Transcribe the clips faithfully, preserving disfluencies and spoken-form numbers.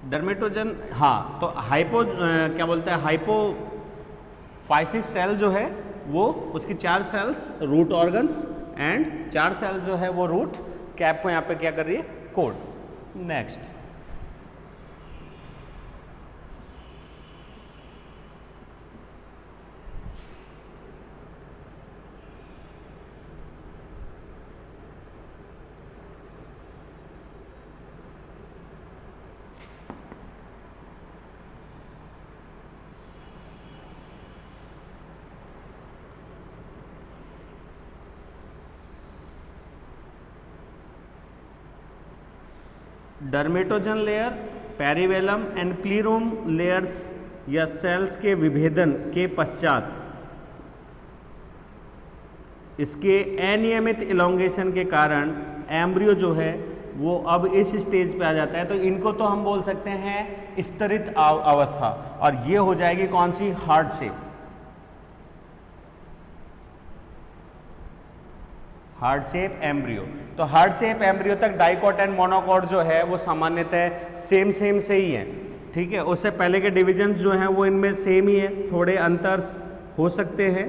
Dermatogen, हाँ, तो hypo क्या बोलते हैं, हाइपोफाइसिस सेल जो है वो उसकी चार सेल्स रूट ऑर्गन्स एंड चार सेल्स जो है वो रूट कैप को यहाँ पे क्या कर रही है, code. Next, dermatogen layer, periblem and plerome layers या सेल्स के विभेदन के पश्चात इसके अनियमित इलोंगेशन के कारण एम्ब्रियो जो है वो अब इस स्टेज पे आ जाता है। तो इनको तो हम बोल सकते हैं स्तरित अवस्था, और ये हो जाएगी कौन सी, heart shape. Heart shape embryo. तो हार्ट शेप एम्ब्रियो तक डाइकॉट एंड मोनोकॉट जो है वो सामान्यतः सेम सेम से ही है, ठीक है। उससे पहले के डिविजन्स जो हैं वो इनमें सेम ही है, थोड़े अंतर हो सकते हैं।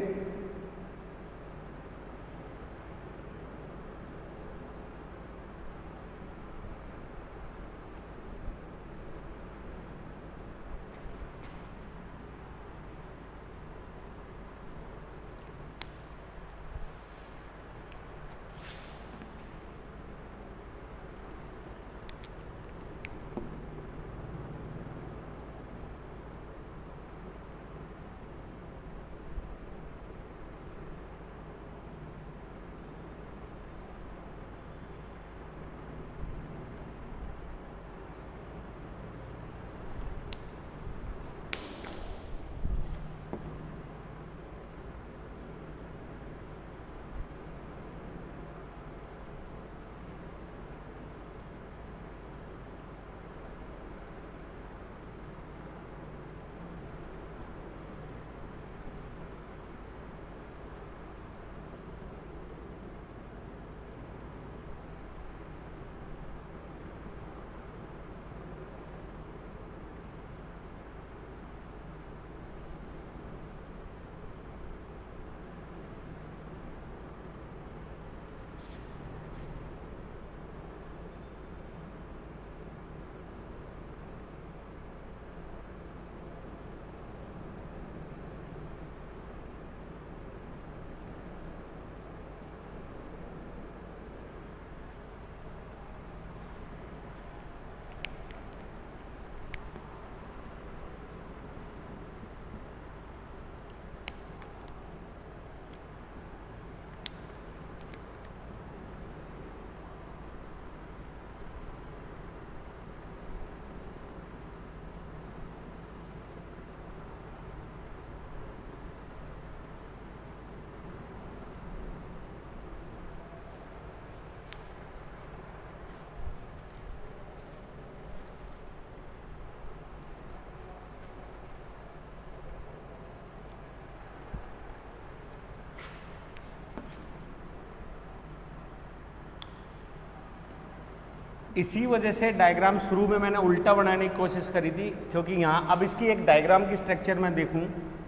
इसी वजह से डायग्राम शुरू में मैंने उल्टा बनाने की कोशिश करी थी, क्योंकि यहाँ अब इसकी एक डायग्राम की स्ट्रक्चर में देखूं,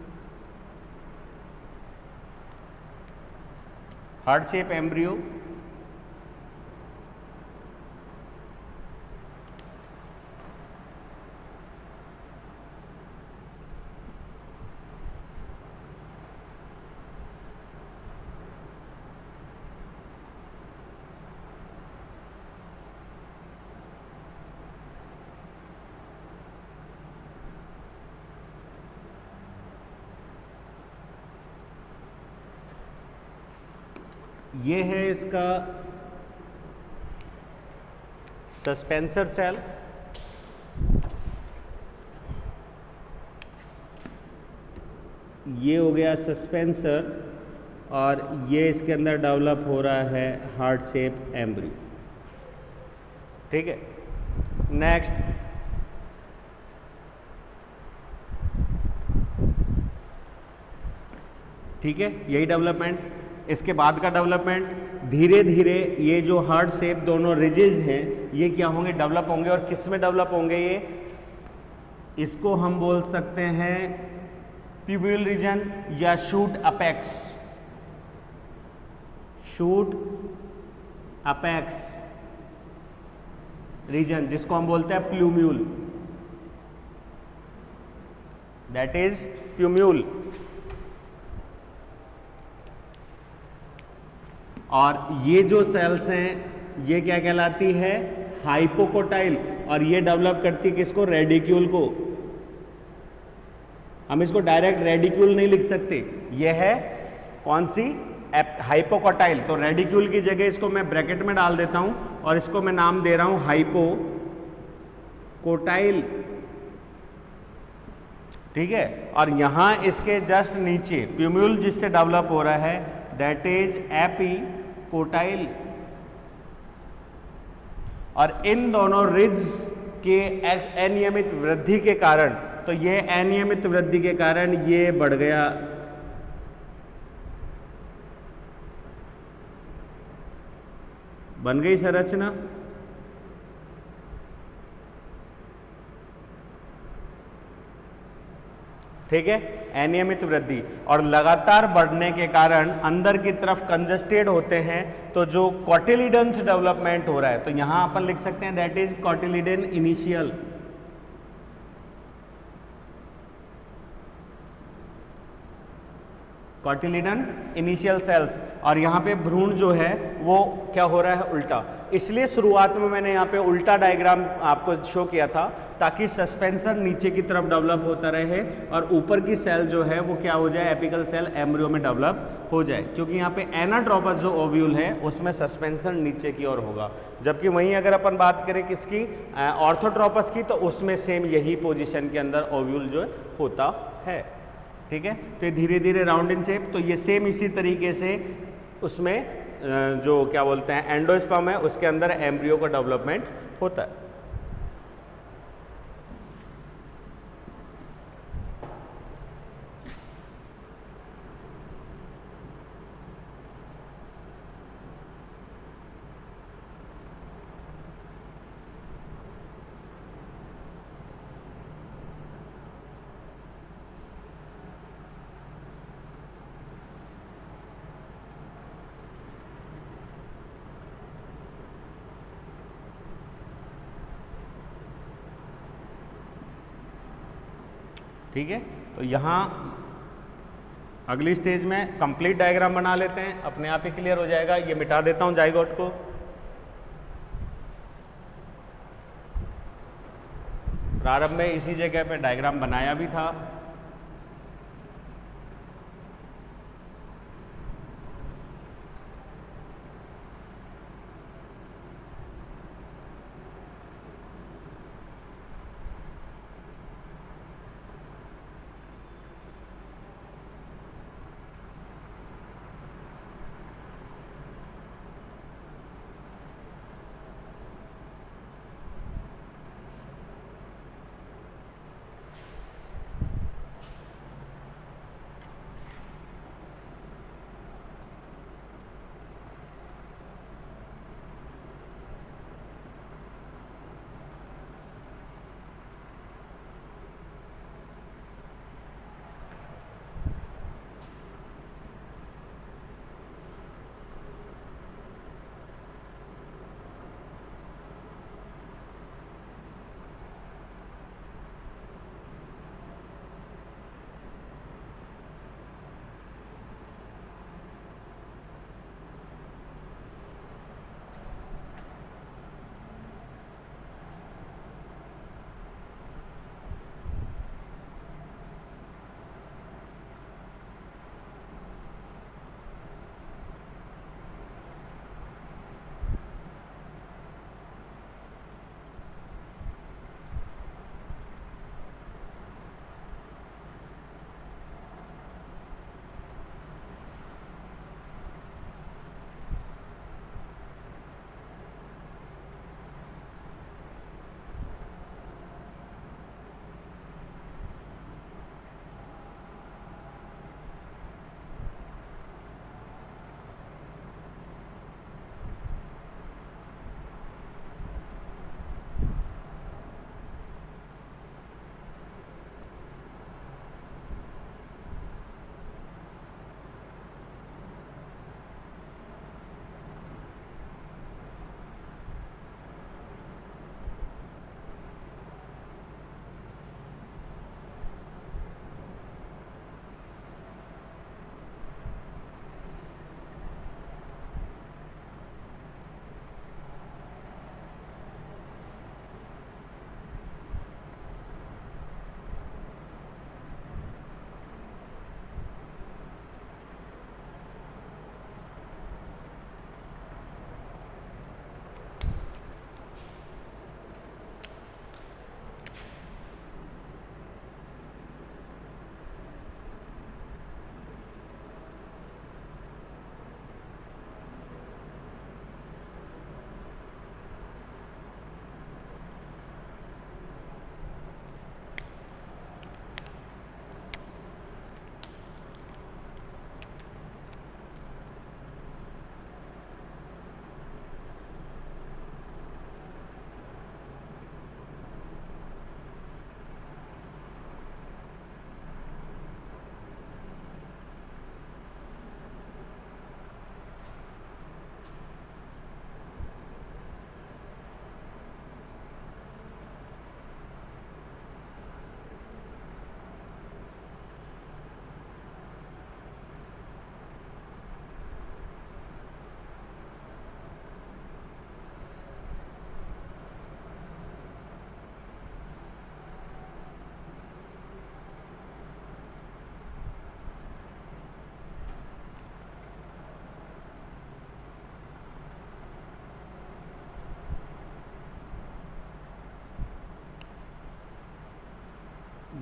हार्ट शेप एम्ब्रियो, ये है इसका सस्पेंसर सेल, ये हो गया सस्पेंसर, और ये इसके अंदर डेवलप हो रहा है हार्ट शेप एम्ब्रियो, ठीक है। नेक्स्ट, ठीक है, यही डेवलपमेंट। इसके बाद का डेवलपमेंट धीरे धीरे ये जो हार्ट शेप दोनों रिजेस हैं ये क्या होंगे, डेवलप होंगे, और किस में डेवलप होंगे, ये इसको हम बोल सकते हैं प्यूबियल रीजन या shoot apex, shoot apex region जिसको हम बोलते हैं प्लूम्यूल, दैट इज प्लूम्यूल। और ये जो सेल्स हैं ये क्या कहलाती है, हाइपोकोटाइल, और ये डेवलप करती है किसको, रेडिक्यूल को। हम इसको डायरेक्ट रेडिक्यूल नहीं लिख सकते, ये है कौन सी, हाइपोकोटाइल। तो रेडिक्यूल की जगह इसको मैं ब्रैकेट में डाल देता हूं और इसको मैं नाम दे रहा हूं हाइपोकोटाइल, ठीक है। और यहां इसके जस्ट नीचे प्यूम्यूल जिससे डेवलप हो रहा है दैट इज एपिकोटाइल। और इन दोनों रिड्स के अनियमित वृद्धि के कारण, तो ये अनियमित वृद्धि के कारण ये बढ़ गया, बन गई संरचना, ठीक है, अनियमित वृद्धि। और लगातार बढ़ने के कारण अंदर की तरफ कंजस्टेड होते हैं, तो जो कॉटिलिडन्स डेवलपमेंट हो रहा है, तो यहां अपन लिख सकते हैं that is cotyledon initial. Cotyledon initial cells. और यहाँ पे भ्रूण जो है वो क्या हो रहा है, उल्टा। इसलिए शुरुआत में मैंने यहाँ पे उल्टा डायग्राम आपको शो किया था ताकि सस्पेंशन नीचे की तरफ डेवलप होता रहे और ऊपर की सेल जो है वो क्या हो जाए, एपिकल सेल एम्ब्रियो में डेवलप हो जाए, क्योंकि यहाँ पे एनाट्रोपस जो ओव्यूल है उसमें सस्पेंशन नीचे की ओर होगा। जबकि वहीं अगर अपन बात करें किसकी, ऑर्थोट्रोपस की, तो उसमें सेम यही पोजिशन के अंदर ओव्यूल जो होता है, ठीक है। तो ये धीरे धीरे राउंड इन शेप, तो ये सेम इसी तरीके से उसमें जो क्या बोलते हैं एंडोस्पर्म है उसके अंदर एम्ब्रियो का डेवलपमेंट होता है। ठीक है, तो यहाँ अगली स्टेज में कंप्लीट डायग्राम बना लेते हैं, अपने आप ही क्लियर हो जाएगा। ये मिटा देता हूँ जाइगोट को। प्रारंभ में इसी जगह पे डायग्राम बनाया भी था।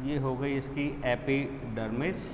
ये हो गई इसकी एपिडर्मिस।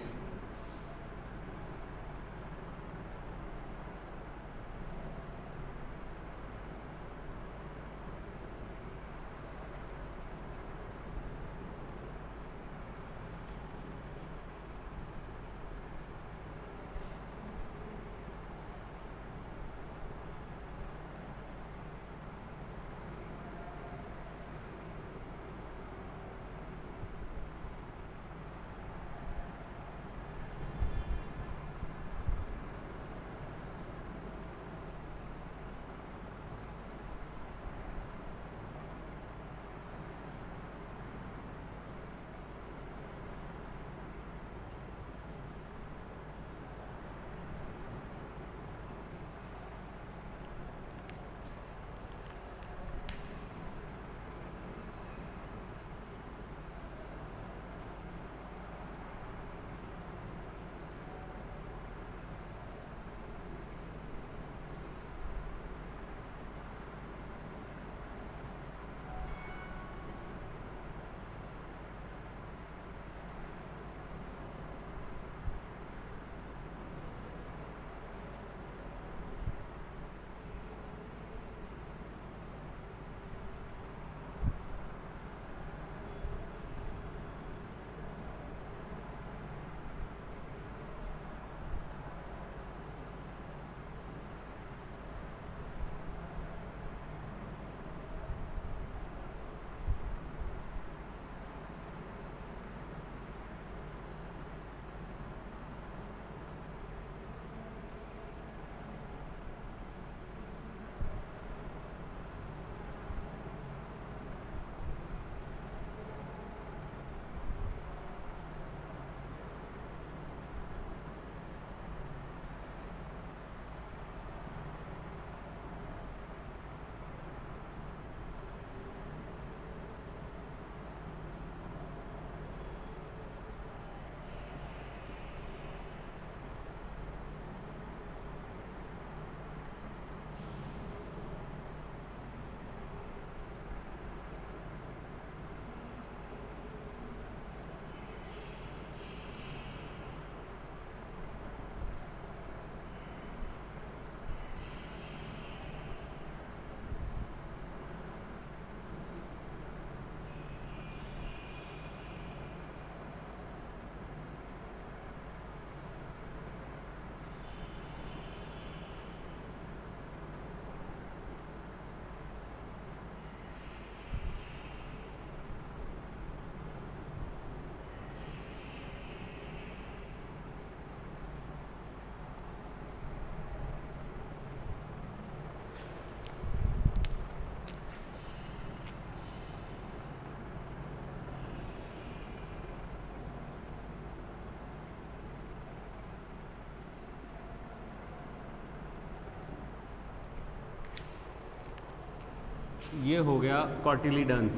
ये हो गया कॉटिलीडन्स।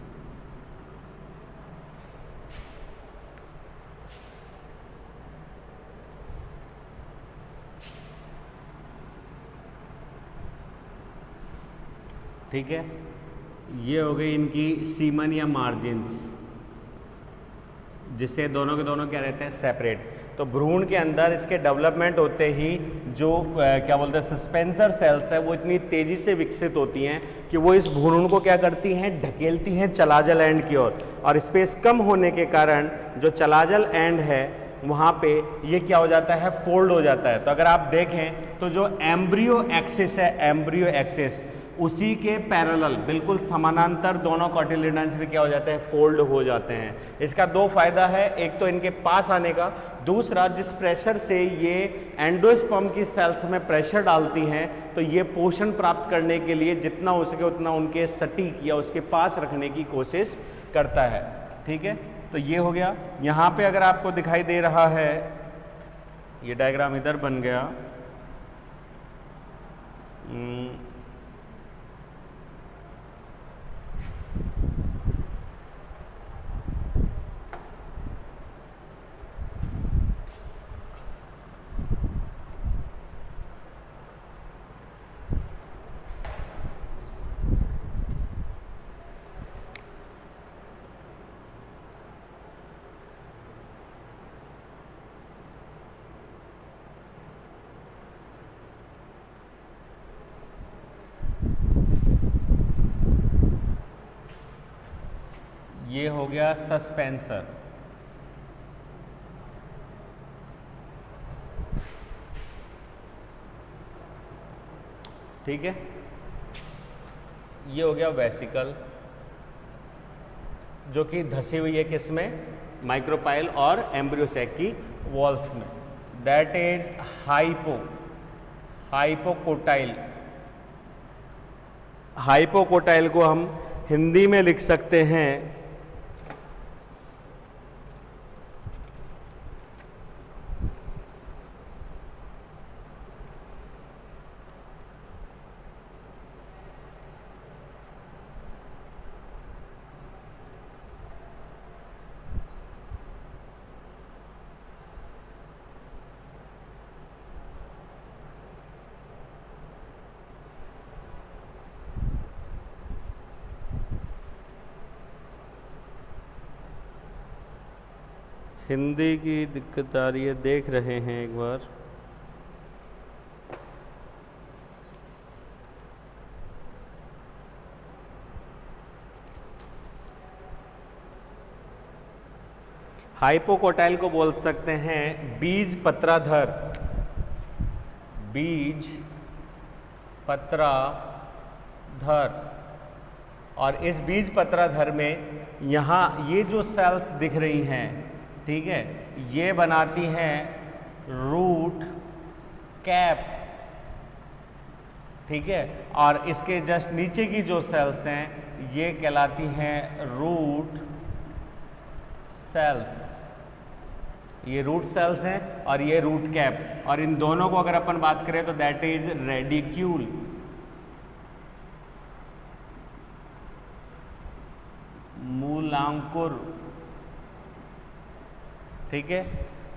ठीक है, ये हो गई इनकी सीमन या मार्जिन्स, जिससे दोनों के दोनों क्या रहते हैं, सेपरेट। तो भ्रूण के अंदर इसके डेवलपमेंट होते ही जो क्या बोलते हैं सस्पेंसर सेल्स है वो इतनी तेज़ी से विकसित होती हैं कि वो इस भ्रूण को क्या करती हैं, ढकेलती हैं चलाजल एंड की ओर, और स्पेस कम होने के कारण जो चलाजल एंड है वहाँ पे ये क्या हो जाता है, फोल्ड हो जाता है। तो अगर आप देखें तो जो एम्ब्रियो एक्सिस है, एम्ब्रियो एक्सिस उसी के पैरेलल बिल्कुल समानांतर दोनों कॉटिलीडन्स भी क्या हो जाते हैं, फोल्ड हो जाते हैं। इसका दो फायदा है, एक तो इनके पास आने का, दूसरा जिस प्रेशर से ये एंडोस्पर्म की सेल्स में प्रेशर डालती हैं तो ये पोषण प्राप्त करने के लिए जितना हो सके उतना उनके सटीक या उसके पास रखने की कोशिश करता है। ठीक है, तो ये हो गया। यहाँ पे अगर आपको दिखाई दे रहा है, ये डायग्राम इधर बन गया, ये हो गया सस्पेंसर। ठीक है, ये हो गया वेसिकल, जो कि धसी हुई है किसमें, माइक्रोपाइल और एम्ब्रियोसैक की वॉल्स में। That is hypo hypocotyl. Hypocotyl को हम हिंदी में लिख सकते हैं हिंदी की दिक्कत आ रही है, देख रहे हैं एक बार। हाइपोकोटाइल को बोल सकते हैं बीज पत्राधर। बीज पत्राधर। और इस बीज पत्राधर में यहाँ ये जो सेल्स दिख रही हैं, ठीक है, ये बनाती हैं रूट कैप। ठीक है, और इसके जस्ट नीचे की जो सेल्स हैं ये कहलाती हैं रूट सेल्स। ये रूट सेल्स हैं और ये रूट कैप। और इन दोनों को अगर अपन बात करें तो दैट इज रेडिक्यूल। मूलांकुर। ठीक है,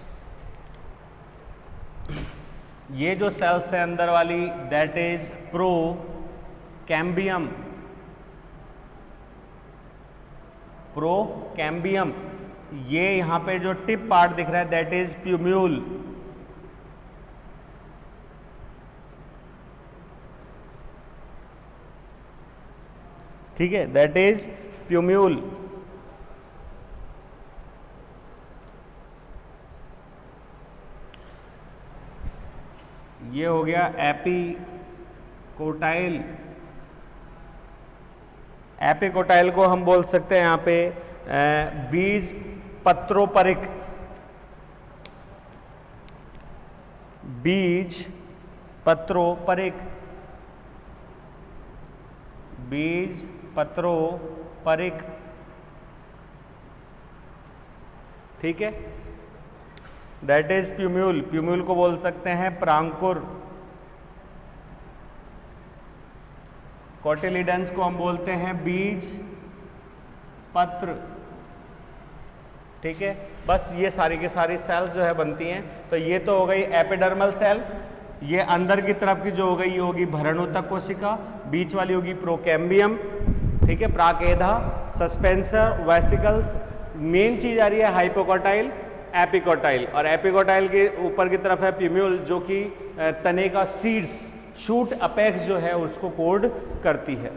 ये जो सेल्स है अंदर वाली दैट इज प्रोकैम्बियम। प्रोकैम्बियम। ये यहां पे जो टिप पार्ट दिख रहा है दैट इज प्यूम्यूल। ठीक है, दैट इज प्यूम्यूल। ये हो गया एपिकोटाइल। एपिकोटाइल को हम बोल सकते हैं यहाँ पे बीज पत्रोपरिक। बीज पत्रोपरिक। बीज पत्रोपरिक। ठीक है, दैट इज प्यूम्यूल। प्यूम्यूल को बोल सकते हैं प्रांकुर। कोटिलिडन्स को हम बोलते हैं बीज पत्र। ठीक है, बस ये सारी की सारी सेल्स जो है बनती हैं। तो ये तो हो गई एपिडर्मल सेल। ये अंदर की तरफ की जो हो गई ये होगी भरणोत्तक कोशिका। बीच वाली होगी प्रोकैम्बियम। ठीक है, प्राकेधा, सस्पेंसर, वेसिकल्स। मेन चीज आ रही है हाइपोकोटाइल, एपिकोटाइल। और एपिकोटाइल के ऊपर की तरफ है प्यूम्यूल, जो कि तने का सीड्स, शूट अपेक्स जो है उसको कोड करती है।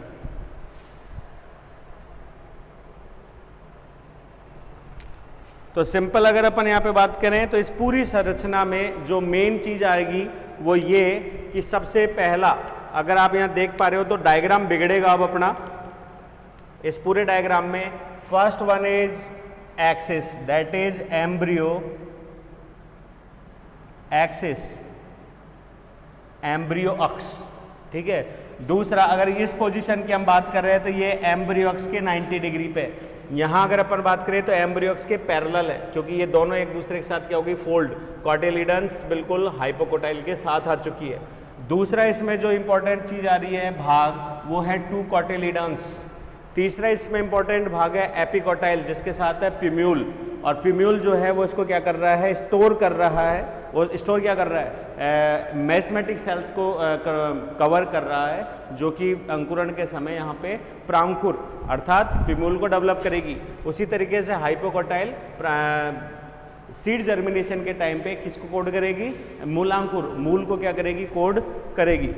तो सिंपल अगर अपन यहाँ पे बात करें तो इस पूरी संरचना में जो मेन चीज आएगी वो ये कि सबसे पहला, अगर आप यहाँ देख पा रहे हो तो डायग्राम बिगड़ेगा अब अपना। इस पूरे डायग्राम में first one is axis, that is embryo axis, embryo axis. ठीक है, दूसरा अगर इस पोजीशन की हम बात कर रहे हैं तो ये एम्ब्रियो अक्स के नब्बे डिग्री पे। यहां अगर अपन बात करें तो एम्ब्रियो अक्स के पैरेलल है, क्योंकि ये दोनों एक दूसरे के साथ क्या होगी, फोल्ड। कोटिलिडन्स बिल्कुल हाइपोकोटाइल के साथ आ चुकी है। दूसरा इसमें जो इंपॉर्टेंट चीज आ रही है भाग, वो है टू कोटिलिडन्स। तीसरा इसमें इंपॉर्टेंट भाग है एपिकोटाइल, जिसके साथ है प्यूम्यूल। और प्यूम्यूल जो है वो इसको क्या कर रहा है, स्टोर कर रहा है। वो स्टोर क्या कर रहा है, मेस्मेटिक सेल्स को आ, कवर कर रहा है, जो कि अंकुरण के समय यहाँ पे प्रांकुर अर्थात प्यूम्यूल को डेवलप करेगी। उसी तरीके से हाइपोकोटाइल सीड जर्मिनेशन के टाइम पे किसको कोड करेगी, मूलांकुर, मूल को क्या करेगी, कोड करेगी।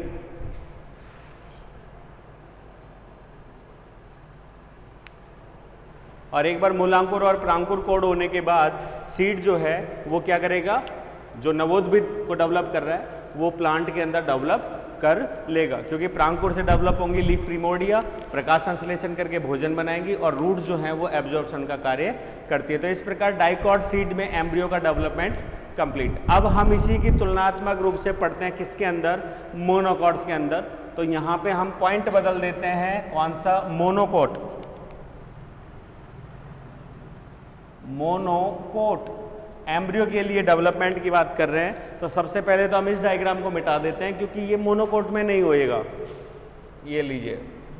और एक बार मूलांकुर और प्रांकुर कोड होने के बाद सीड जो है वो क्या करेगा, जो नवोद्भिद को डेवलप कर रहा है वो प्लांट के अंदर डेवलप कर लेगा, क्योंकि प्रांकुर से डेवलप होंगी लीफ प्रिमोर्डिया, प्रकाश संश्लेषण करके भोजन बनाएंगी और रूट जो है वो एब्जॉर्प्शन का कार्य करती है। तो इस प्रकार डाइकॉट सीड में एम्ब्रियो का डेवलपमेंट कंप्लीट। अब हम इसी की तुलनात्मक रूप से पढ़ते हैं किसके अंदर, मोनोकॉट्स के अंदर। तो यहाँ पे हम पॉइंट बदल देते हैं, कौन सा, मोनोकोट, मोनोकोट एम्ब्रियो के लिए डेवलपमेंट की बात कर रहे हैं। तो सबसे पहले तो हम इस डायग्राम को मिटा देते हैं क्योंकि ये मोनोकोट में नहीं होएगा। ये लीजिए,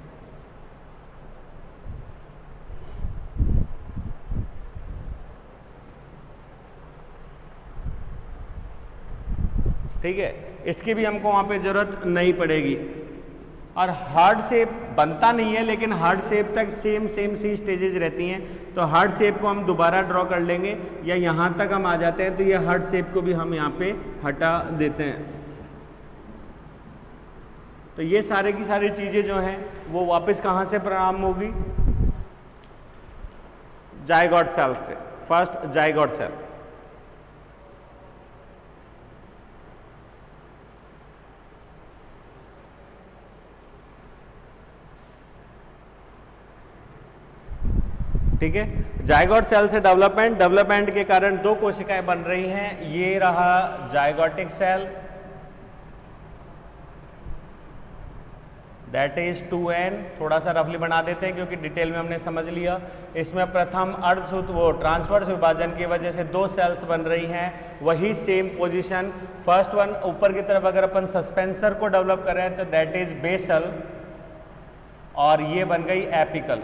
ठीक है, इसकी भी हमको वहां पे जरूरत नहीं पड़ेगी। और हार्ड शेप बनता नहीं है, लेकिन हार्ड शेप तक सेम सेम सी स्टेजेस रहती हैं। तो हार्ड शेप को हम दोबारा ड्रॉ कर लेंगे, या यहाँ तक हम आ जाते हैं तो ये हार्ड शेप को भी हम यहाँ पे हटा देते हैं। तो ये सारे की सारी चीज़ें जो हैं वो वापस कहाँ से प्रारंभ होगी, जायगोट सेल से। फर्स्ट जायगोट सेल, ठीक है। जायगोट सेल से डेवलपमेंट, डेवलपमेंट के कारण दो कोशिकाएं बन रही हैं। ये रहा zygotic cell, that is two N. थोड़ा सा रफली बना देते हैं क्योंकि डिटेल में हमने समझ लिया। इसमें प्रथम अर्धसूत्र वो ट्रांसवर्स विभाजन की वजह से दो सेल्स बन रही हैं, वही सेम पोजीशन। फर्स्ट वन ऊपर की तरफ अगर अपन सस्पेंसर को डेवलप कर रहे हैं तो दैट इज बेसल, और ये बन गई एपिकल,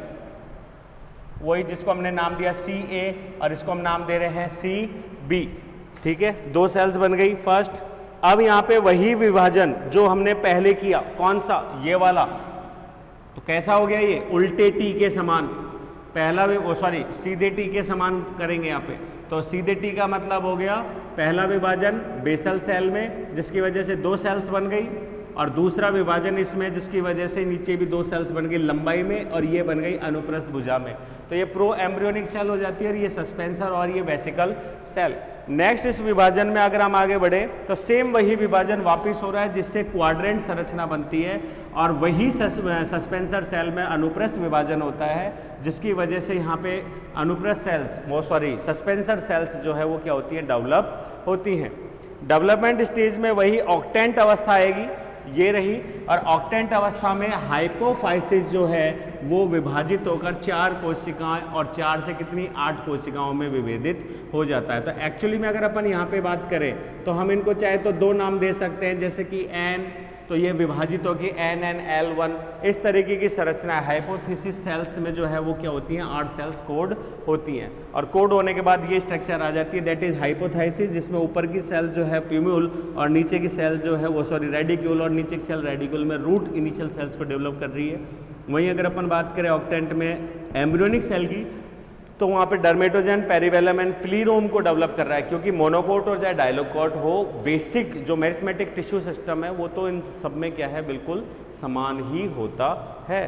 वही जिसको हमने नाम दिया सी ए और इसको हम नाम दे रहे हैं सी बी, ठीक है। दो सेल्स बन गई फर्स्ट। अब यहाँ पे वही विभाजन जो हमने पहले किया, कौन सा, ये वाला। तो कैसा हो गया ये, उल्टे टी के समान। पहला भी वो सॉरी सीधे टी के समान करेंगे यहाँ पे। तो सीधे टी का मतलब हो गया पहला विभाजन बेसल सेल में जिसकी वजह से दो सेल्स बन गई, और दूसरा विभाजन इसमें जिसकी वजह से नीचे भी दो सेल्स बन गई लंबाई में, और ये बन गई अनुप्रस्थ भुजा में। तो ये प्रो एम्ब्रियोनिक सेल हो जाती है, और ये सस्पेंसर और ये वेसिकल सेल। नेक्स्ट इस विभाजन में अगर हम आगे बढ़े तो सेम वही विभाजन वापस हो रहा है जिससे क्वाड्रेंट संरचना बनती है, और वही सस्पेंसर सेल में अनुप्रस्थ विभाजन होता है जिसकी वजह से यहाँ पे अनुप्रस्थ सेल्स वो सॉरी सस्पेंसर सेल्स जो है वो क्या होती है, डेवलप होती हैं। डेवलपमेंट स्टेज में वही ऑक्टेंट अवस्था आएगी, ये रही, और ऑक्टेंट अवस्था में हाइपोफाइसिस जो है वो विभाजित होकर चार कोशिकाएं, और चार से कितनी, आठ कोशिकाओं में विभेदित हो जाता है। तो एक्चुअली में अगर अपन यहाँ पे बात करें तो हम इनको चाहे तो दो नाम दे सकते हैं, जैसे कि एन, तो ये विभाजित होगी एन एन एल वन, इस तरीके की संरचना है। हाइपोथिसिस सेल्स में जो है वो क्या होती हैं, आठ सेल्स कोड होती हैं, और कोड होने के बाद ये स्ट्रक्चर आ जाती है, दैट इज हाइपोथाइसिस, जिसमें ऊपर की सेल जो है प्यूम्यूल और नीचे की सेल जो है वो सॉरी रेडिक्यूल, और नीचे की सेल रेडिक्यूल में रूट इनिशियल सेल्स को डेवलप कर रही है। वहीं अगर अपन बात करें ऑक्टेंट में एम्ब्रियोनिक सेल की, तो वहाँ पे डर्मेटोजन, पेरिवेलम एंड प्लीरोम को डेवलप कर रहा है, क्योंकि मोनोकोट हो चाहे डायलोकोट हो, बेसिक जो मेरिथमेटिक टिश्यू सिस्टम है वो तो इन सब में क्या है, बिल्कुल समान ही होता है,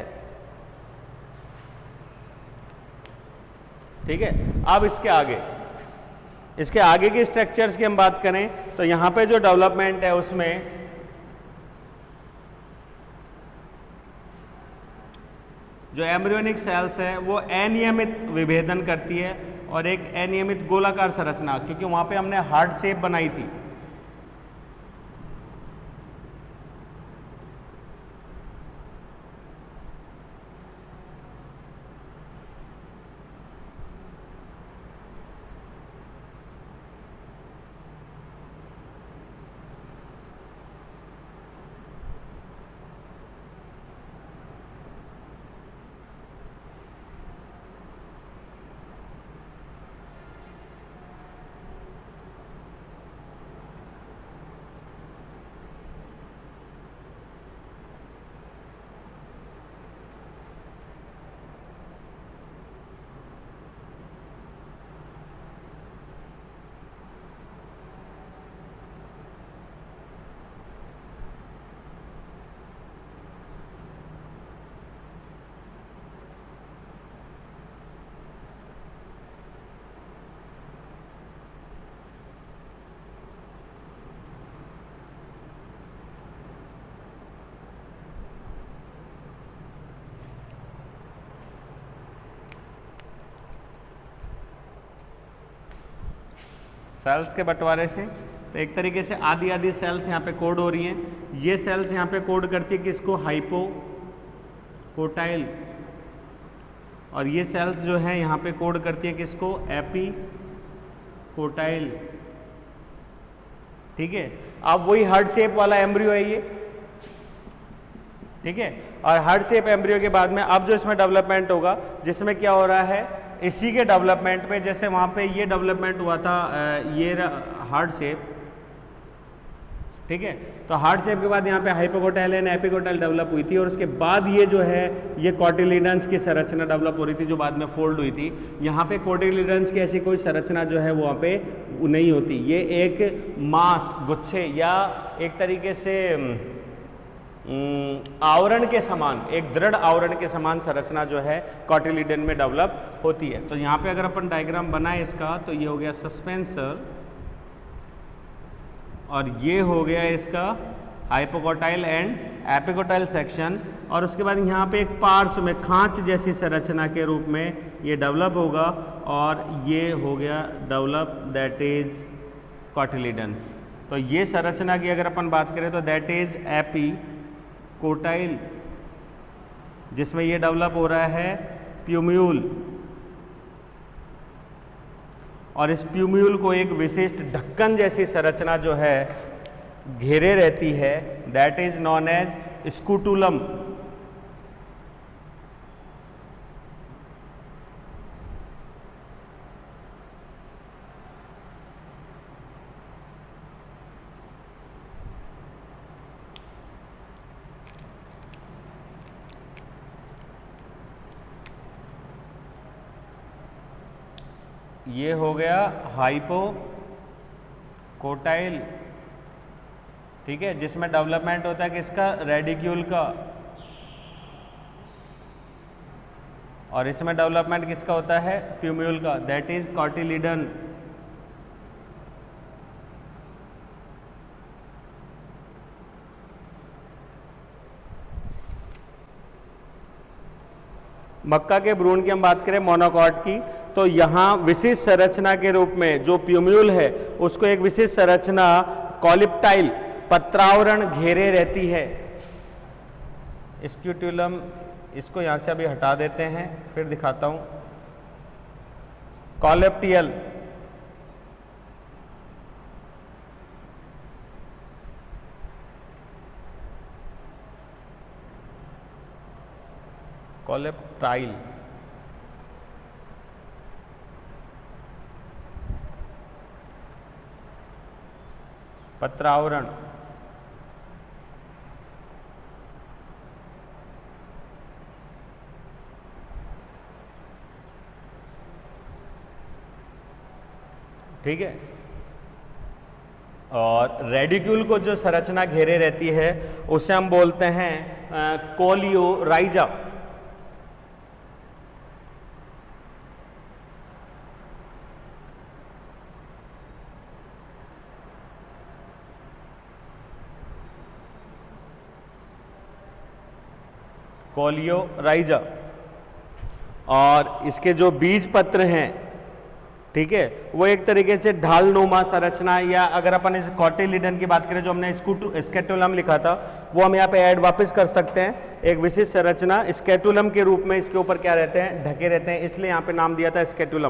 ठीक है। अब इसके आगे इसके आगे की स्ट्रक्चर्स की हम बात करें तो यहाँ पे जो डेवलपमेंट है उसमें जो एम्ब्रियोनिक सेल्स है वो अनियमित विभेदन करती है, और एक अनियमित गोलाकार संरचना, क्योंकि वहाँ पे हमने हार्ट शेप बनाई थी। सेल्स के बंटवारे से। तो एक तरीके से आधी आधी सेल्स यहाँ पे कोड हो रही हैं। ये सेल्स यहाँ पे कोड करती है किसको, हाइपो कोटाइल, और ये सेल्स जो है यहाँ पे कोड करती है किसको, एपी कोटाइल। ठीक है, अब वही हार्ट शेप वाला एम्ब्रियो है ये, ठीक है। और हार्ट शेप एम्ब्रियो के बाद में अब जो इसमें डेवलपमेंट होगा, जिसमें क्या हो रहा है, इसी के डेवलपमेंट में, जैसे वहाँ पे ये डेवलपमेंट हुआ था, ये हार्ट शेप, ठीक है। तो हार्ट शेप के बाद यहाँ पे हाइपोकोटाइल एंड एपिकोटाइल डेवलप हुई थी, और उसके बाद ये जो है ये कॉटिलिडन्स की संरचना डेवलप हो रही थी, जो बाद में फोल्ड हुई थी। यहाँ पे कॉटिलिडन्स की ऐसी कोई संरचना जो है वो वहाँ पे नहीं होती। ये एक मास, गुच्छे या एक तरीके से आवरण के समान, एक दृढ़ आवरण के समान संरचना जो है कॉटिलिडन में डेवलप होती है। तो यहाँ पे अगर अपन डायग्राम बनाए इसका, तो ये हो गया सस्पेंसर, और ये हो गया इसका हाइपोकोटाइल एंड एपिकोटाइल सेक्शन, और उसके बाद यहाँ पे एक पार्श्व में खांच जैसी संरचना के रूप में ये डेवलप होगा, और ये हो गया डेवलप, दैट इज कॉटिलिडन्स। तो ये संरचना की अगर अपन बात करें तो दैट इज एपी कोटाइल, जिसमें ये डेवलप हो रहा है प्यूम्यूल, और इस प्यूम्यूल को एक विशिष्ट ढक्कन जैसी संरचना जो है घेरे रहती है, that is known as scutellum. ये हो गया हाइपोकोटाइल, ठीक है, जिसमें डेवलपमेंट होता है किसका, रेडिक्यूल का, और इसमें डेवलपमेंट किसका होता है, प्यूम्यूल का, दैट इज कॉटिलिडन। मक्का के भ्रूण की हम बात करें, मोनोकॉट की, तो यहाँ विशिष्ट संरचना के रूप में जो प्यूम्यूल है उसको एक विशिष्ट संरचना कॉलिप्टाइल पत्रावरण घेरे रहती है। स्क्यूटुलम, इसको यहाँ से अभी हटा देते हैं, फिर दिखाता हूँ। कॉलेप्टियल, कॉलेप्टाइल, पत्रावरण, ठीक है। और रेडिक्यूल को जो संरचना घेरे रहती है उसे हम बोलते हैं कोलियोराइजा। कोलियोराइजा, और इसके जो बीज पत्र हैं, ठीक है, वो एक तरीके से ढालनुमा संरचना, या अगर अपन इस कॉटिलिडन की बात करें, जो हमने स्केटुलम लिखा था, वो हम यहाँ पे ऐड वापस कर सकते हैं। एक विशिष्ट संरचना स्केटुलम के रूप में इसके ऊपर क्या रहते हैं, ढके रहते हैं, इसलिए यहाँ पे नाम दिया था स्केटुलम।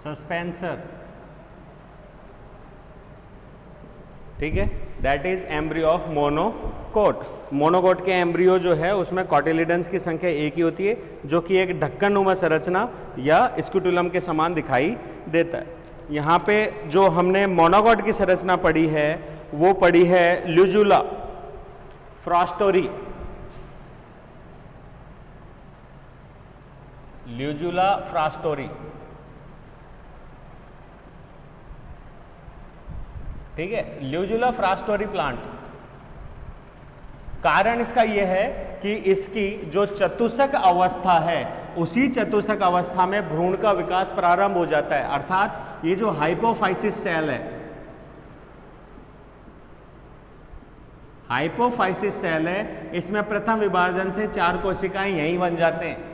सस्पेंसर, ठीक है, that is embryo of monocot. Monocot के एम्ब्रियो जो है उसमें कॉटिलिडन्स की संख्या एक ही होती है, जो कि एक ढक्कनुमा संरचना या स्क्यूटुलम के समान दिखाई देता है। यहाँ पे जो हमने मोनोकोट की संरचना पढ़ी है वो पढ़ी है ल्यूजुला फ्रास्टोरी, ल्यूजुला फ्रास्टोरी, ठीक है, ल्यूजुला फ्रास्टोरी प्लांट। कारण इसका यह है कि इसकी जो चतुष्क अवस्था है उसी चतुष्क अवस्था में भ्रूण का विकास प्रारंभ हो जाता है, अर्थात ये जो हाइपोफाइसिस सेल है, हाइपोफाइसिस सेल है, इसमें प्रथम विभाजन से चार कोशिकाएं यहीं बन जाते हैं,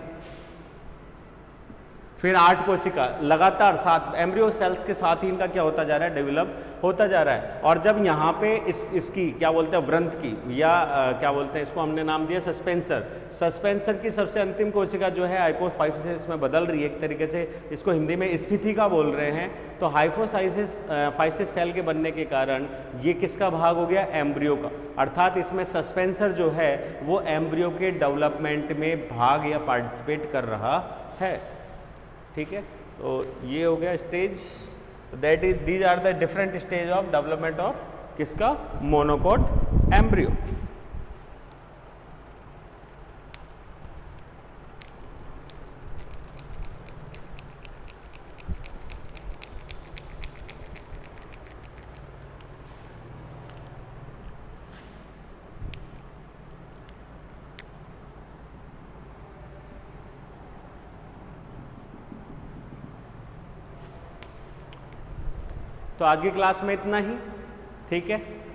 फिर आठ कोशिका, लगातार सात एम्ब्रियो सेल्स के साथ ही इनका क्या होता जा रहा है, डेवलप होता जा रहा है। और जब यहाँ पे इस इसकी क्या बोलते हैं व्रंथ की या आ, क्या बोलते हैं इसको हमने नाम दिया सस्पेंसर, सस्पेंसर की सबसे अंतिम कोशिका जो है हाइपोफाइसिस में बदल रही है, एक तरीके से इसको हिंदी में स्फीतिका बोल रहे हैं। तो हाइपोफाइसिस फाइसिस सेल के बनने के कारण ये किसका भाग हो गया, एम्ब्रियो का, अर्थात इसमें सस्पेंसर जो है वो एम्ब्रियो के डेवलपमेंट में भाग या पार्टिसिपेट कर रहा है, ठीक है। तो ये हो गया stage, that is these are the different stage of development of किसका, मोनोकोट एम्ब्रियो। तो आज की क्लास में इतना ही, ठीक है।